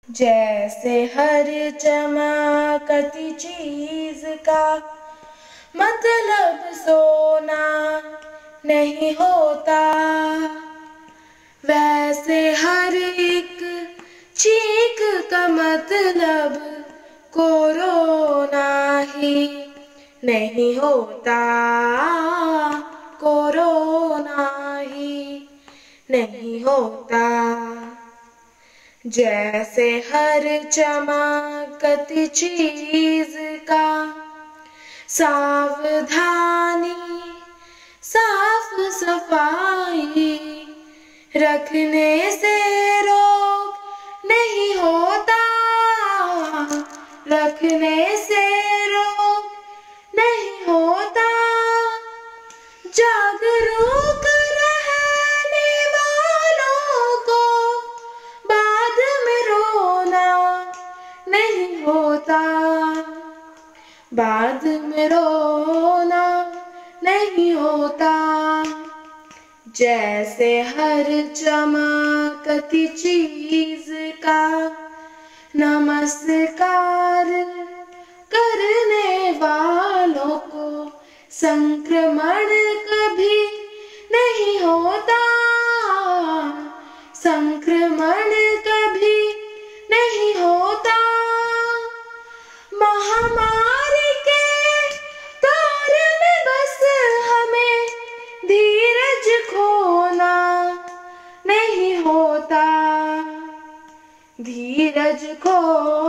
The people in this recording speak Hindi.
जैसे हर चमकती चीज का मतलब सोना नहीं होता, वैसे हर एक चीख का मतलब कोरोना ही नहीं होता, कोरोना ही नहीं होता। जैसे हर चमकती चीज का सावधानी साफ सफाई रखने से रोग नहीं होता, रखने से रोग नहीं होता। जागरूक रहने वालों को बाद में रोना नहीं होता, बाद में रोना नहीं होता। जैसे हर चमकती चीज का नमस्कार करने वालों को संक्रमण कभी नहीं होता, संक्रमण कभी नहीं होता। महामारी के दौर में बस हमें धीरज खोना नहीं होता, धीरज खो